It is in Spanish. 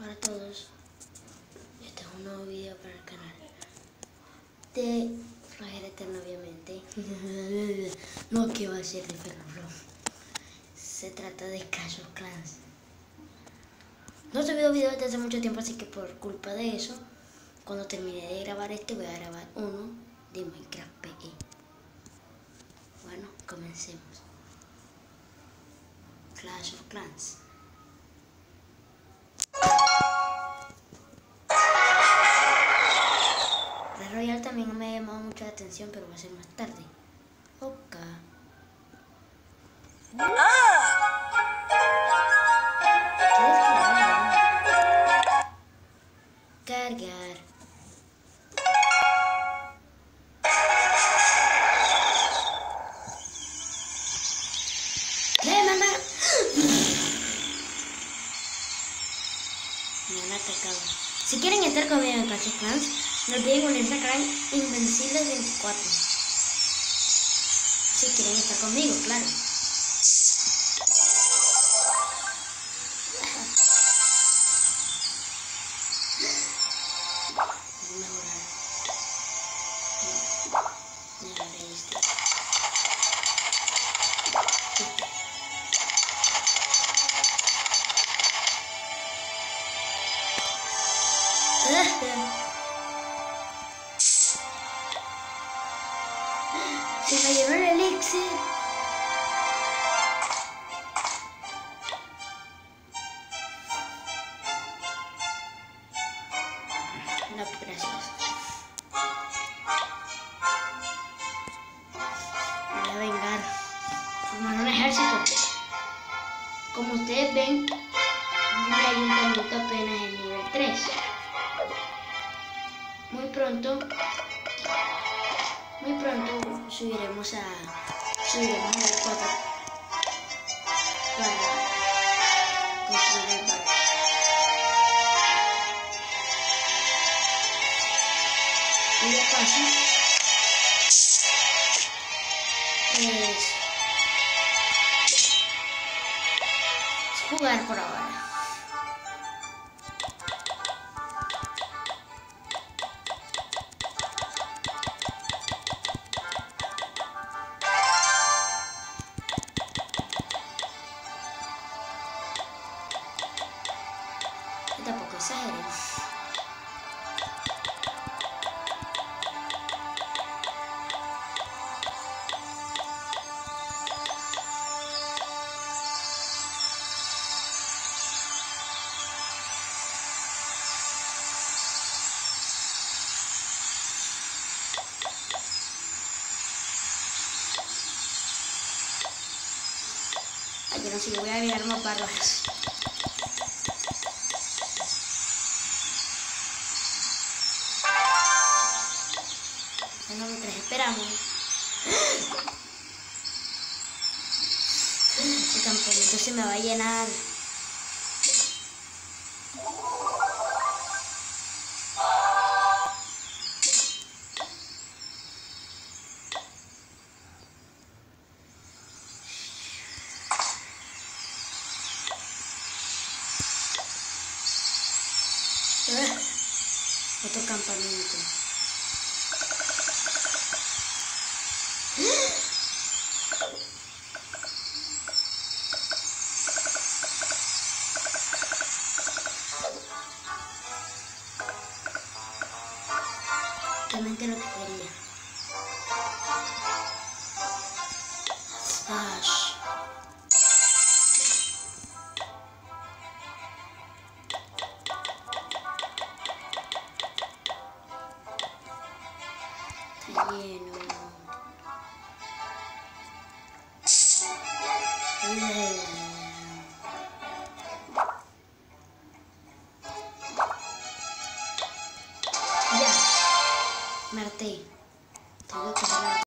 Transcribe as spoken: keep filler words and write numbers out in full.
Hola a todos, este es un nuevo video para el canal de Flagel Eterno, obviamente. No, que va a ser de Fernando. Se trata de Clash of Clans. No he subido videos desde hace mucho tiempo, así que por culpa de eso, cuando termine de grabar este, voy a grabar uno de Minecraft P E. Bueno, comencemos. Clash of Clans. Clash Royale también me ha llamado mucho la atención, pero va a ser más tarde. Ok. Cargar. ¿Qué? Me han me han atacado. Si quieren estar conmigo en Clash of Clans, no olviden unirse al canal Invencibles veinticuatro. Si quieren estar conmigo, claro. Se me llenó el elixir. No, gracias. Me voy a vengar. Formar un ejército. Como ustedes ven, mi ayuntamiento apenas es nivel tres. Muy pronto, muy pronto subiremos a subiremos a nivel cuatro para construir el barco. Y de paso, pues, jugar por ahora. Tampoco exageren. Ay, yo no sé, yo voy a agregar más bárbaros. Bueno, mientras esperamos, el campamento se me va a llenar. Otro campamento. Realmente lo que quería. Ash. Está lleno. Ya. Me harté. Tengo que cerrar.